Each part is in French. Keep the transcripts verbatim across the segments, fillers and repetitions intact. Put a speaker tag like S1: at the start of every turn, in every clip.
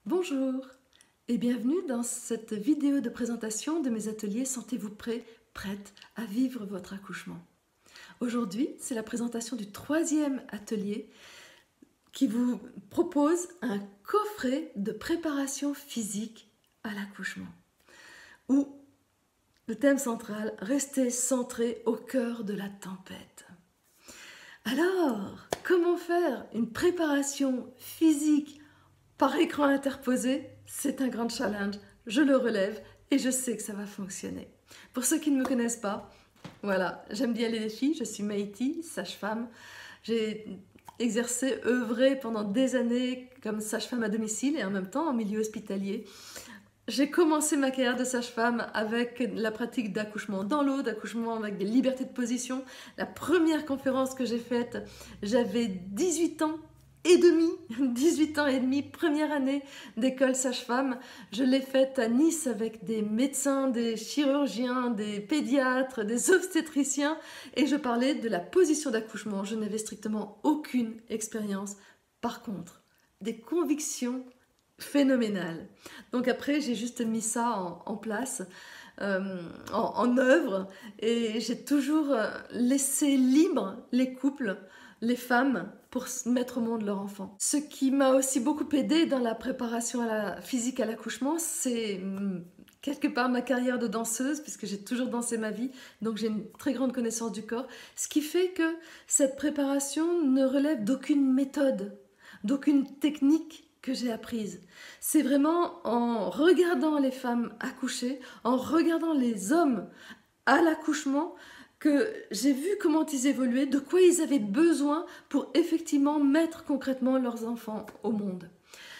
S1: Bonjour et bienvenue dans cette vidéo de présentation de mes ateliers Sentez-vous prêt, prête à vivre votre accouchement. Aujourd'hui, c'est la présentation du troisième atelier qui vous propose un coffret de préparation physique à l'accouchement où le thème central, rester centré au cœur de la tempête. Alors, comment faire une préparation physique par écran interposé? C'est un grand challenge, je le relève et je sais que ça va fonctionner. Pour ceux qui ne me connaissent pas, voilà, j'aime bien les défis, je suis Maïti, sage-femme. J'ai exercé, œuvré pendant des années comme sage-femme à domicile et en même temps en milieu hospitalier. J'ai commencé ma carrière de sage-femme avec la pratique d'accouchement dans l'eau, d'accouchement avec des libertés de position. La première conférence que j'ai faite, j'avais dix-huit ans et demi, dix-huit ans et demi, première année d'école sage-femme. Je l'ai faite à Nice avec des médecins, des chirurgiens, des pédiatres, des obstétriciens et je parlais de la position d'accouchement. Je n'avais strictement aucune expérience. Par contre, des convictions phénoménal. Donc après, j'ai juste mis ça en, en place, euh, en, en œuvre, et j'ai toujours laissé libre les couples, les femmes, pour mettre au monde leur enfant. Ce qui m'a aussi beaucoup aidé dans la préparation à la, physique à l'accouchement, c'est quelque part ma carrière de danseuse, puisque j'ai toujours dansé ma vie, donc j'ai une très grande connaissance du corps, ce qui fait que cette préparation ne relève d'aucune méthode, d'aucune technique que j'ai apprise. C'est vraiment en regardant les femmes accoucher, en regardant les hommes à l'accouchement, que j'ai vu comment ils évoluaient, de quoi ils avaient besoin pour effectivement mettre concrètement leurs enfants au monde.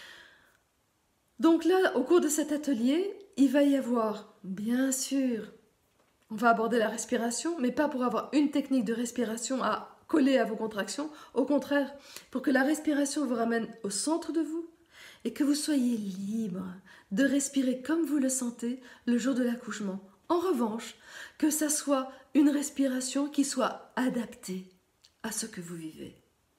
S1: Donc là, au cours de cet atelier, il va y avoir, bien sûr, on va aborder la respiration, mais pas pour avoir une technique de respiration à coller à vos contractions. Au contraire, pour que la respiration vous ramène au centre de vous et que vous soyez libre de respirer comme vous le sentez le jour de l'accouchement. En revanche, que ça soit une respiration qui soit adaptée à ce que vous vivez.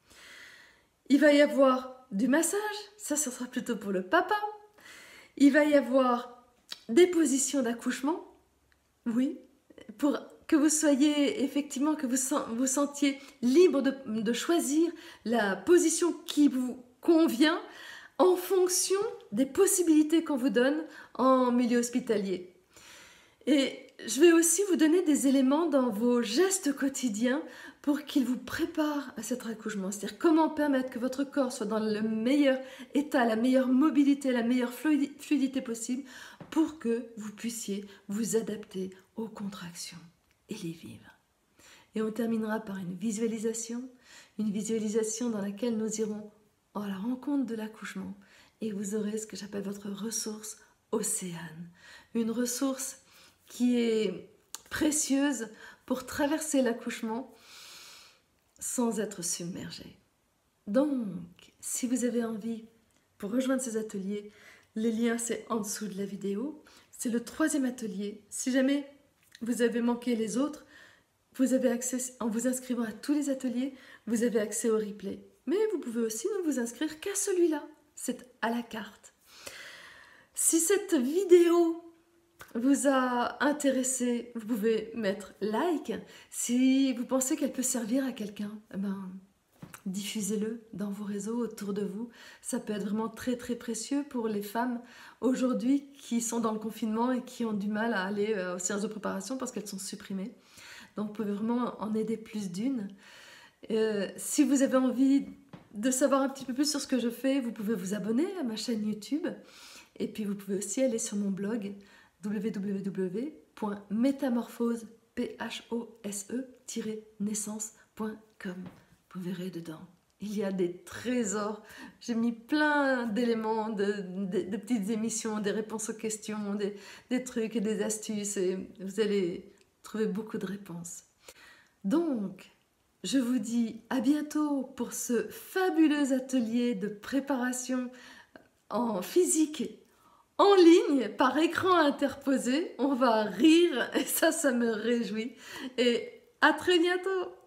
S1: Il va y avoir du massage, ça, ça sera plutôt pour le papa. Il va y avoir des positions d'accouchement, oui, pour que vous soyez effectivement, que vous vous sentiez libre de, de choisir la position qui vous convient en fonction des possibilités qu'on vous donne en milieu hospitalier. Et je vais aussi vous donner des éléments dans vos gestes quotidiens pour qu'ils vous préparent à cet accouchement. C'est-à-dire comment permettre que votre corps soit dans le meilleur état, la meilleure mobilité, la meilleure fluidité possible pour que vous puissiez vous adapter aux contractions et les vivre. Et on terminera par une visualisation, une visualisation dans laquelle nous irons à la rencontre de l'accouchement et vous aurez ce que j'appelle votre ressource océane. Une ressource qui est précieuse pour traverser l'accouchement sans être submergé. Donc, si vous avez envie, pour rejoindre ces ateliers, les liens c'est en dessous de la vidéo. C'est le troisième atelier. Si jamais vous avez manqué les autres, vous avez accès, en vous inscrivant à tous les ateliers, vous avez accès au replay. Mais vous pouvez aussi ne vous inscrire qu'à celui-là, c'est à la carte. Si cette vidéo vous a intéressé, vous pouvez mettre like. Si vous pensez qu'elle peut servir à quelqu'un, eh ben, diffusez-le dans vos réseaux autour de vous. Ça peut être vraiment très très précieux pour les femmes aujourd'hui qui sont dans le confinement et qui ont du mal à aller aux séances de préparation parce qu'elles sont supprimées. Donc vous pouvez vraiment en aider plus d'une. Euh, si vous avez envie de savoir un petit peu plus sur ce que je fais, vous pouvez vous abonner à ma chaîne YouTube et puis vous pouvez aussi aller sur mon blog w w w point métamorphose naissance point com. Vous verrez dedans, il y a des trésors. J'ai mis plein d'éléments, de, de, de petites émissions, des réponses aux questions, des, des trucs et des astuces et vous allez trouver beaucoup de réponses. Donc, je vous dis à bientôt pour ce fabuleux atelier de préparation en physique en ligne par écran interposé. On va rire et ça, ça me réjouit. Et à très bientôt!